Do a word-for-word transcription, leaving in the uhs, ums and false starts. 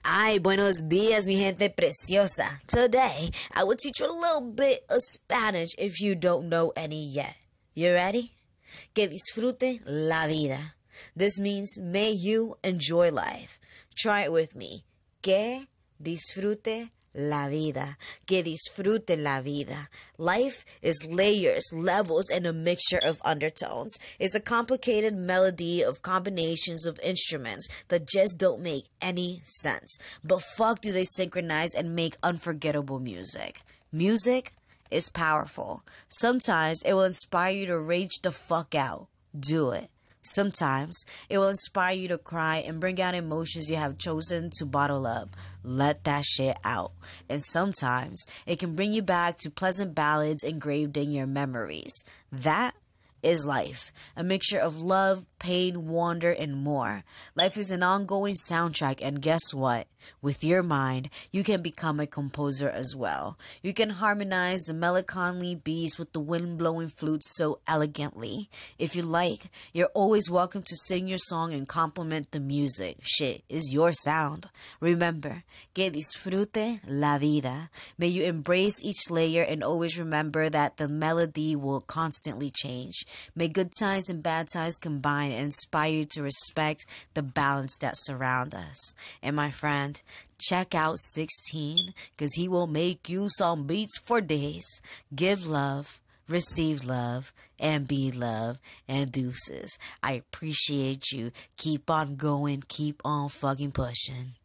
Ay, buenos días, mi gente preciosa. Today, I will teach you a little bit of Spanish if you don't know any yet. You ready? Que disfrute la vida. This means may you enjoy life. Try it with me. Que disfrute la vida. Que disfrute la vida. Life is layers, levels, and a mixture of undertones. It's a complicated melody of combinations of instruments that just don't make any sense. But fuck do they synchronize and make unforgettable music. Music is powerful. Sometimes it will inspire you to rage the fuck out. Do it. Sometimes it will inspire you to cry and bring out emotions you have chosen to bottle up. Let that shit out. And sometimes it can bring you back to pleasant ballads engraved in your memories. That is life. A mixture of love, pain, wonder, and more. Life is an ongoing soundtrack, and guess what? With your mind, you can become a composer as well. You can harmonize the melancholy beats with the wind-blowing flute so elegantly. If you like, you're always welcome to sing your song and compliment the music. Shit is your sound. Remember, que disfrute la vida. May you embrace each layer and always remember that the melody will constantly change. May good times and bad times combine and inspire you to respect the balance that surround us. And my friend, check out sixteen, cause he will make you some beats for days. Give love, receive love, and be love, and deuces. I appreciate you. Keep on going, keep on fucking pushing.